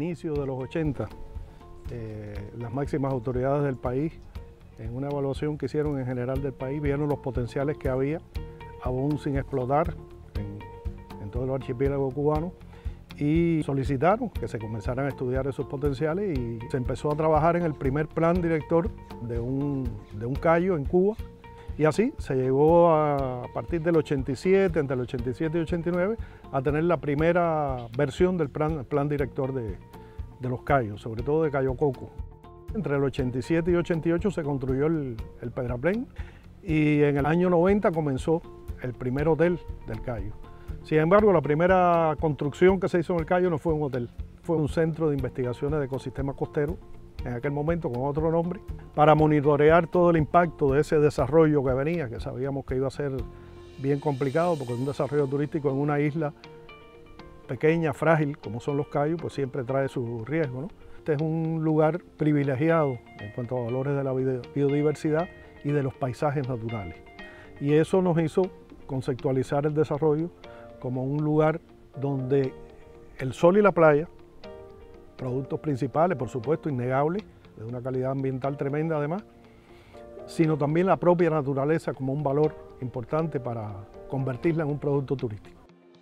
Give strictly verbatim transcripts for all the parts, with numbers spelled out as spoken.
inicios de los ochenta, eh, las máximas autoridades del país, en una evaluación que hicieron en general del país, vieron los potenciales que había, aún sin explotar en, en todo el archipiélago cubano, y solicitaron que se comenzaran a estudiar esos potenciales y se empezó a trabajar en el primer plan director de un, de un callo en Cuba. Y así se llegó a, a partir del ochenta y siete, entre el ochenta y siete y ochenta y nueve, a tener la primera versión del plan, plan director de, de los cayos, sobre todo de Cayo Coco. Entre el ochenta y siete y ochenta y ocho se construyó el, el Pedraplén y en el año noventa comenzó el primer hotel del Cayo. Sin embargo, la primera construcción que se hizo en el Cayo no fue un hotel, fue un centro de investigaciones de ecosistemas costeros, en aquel momento con otro nombre, para monitorear todo el impacto de ese desarrollo que venía, que sabíamos que iba a ser bien complicado, porque un desarrollo turístico en una isla pequeña, frágil, como son los Cayos, pues siempre trae su riesgo, ¿no? Este es un lugar privilegiado en cuanto a valores de la biodiversidad y de los paisajes naturales. Y eso nos hizo conceptualizar el desarrollo como un lugar donde el sol y la playa, productos principales, por supuesto, innegables, de una calidad ambiental tremenda además, sino también la propia naturaleza como un valor importante para convertirla en un producto turístico.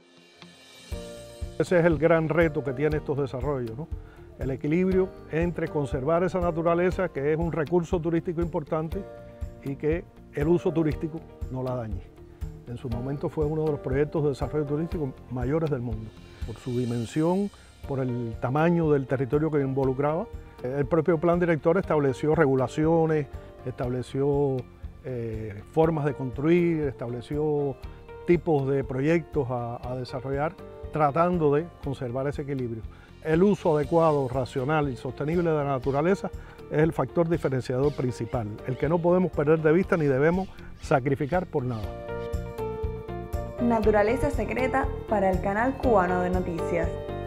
Ese es el gran reto que tienen estos desarrollos, ¿no? El equilibrio entre conservar esa naturaleza, que es un recurso turístico importante, y que el uso turístico no la dañe. En su momento fue uno de los proyectos de desarrollo turístico mayores del mundo, por su dimensión, por el tamaño del territorio que involucraba. El propio plan director estableció regulaciones, estableció eh, formas de construir, estableció tipos de proyectos a, a desarrollar, tratando de conservar ese equilibrio. El uso adecuado, racional y sostenible de la naturaleza es el factor diferenciador principal, el que no podemos perder de vista ni debemos sacrificar por nada. Naturaleza Secreta para el Canal Cubano de Noticias.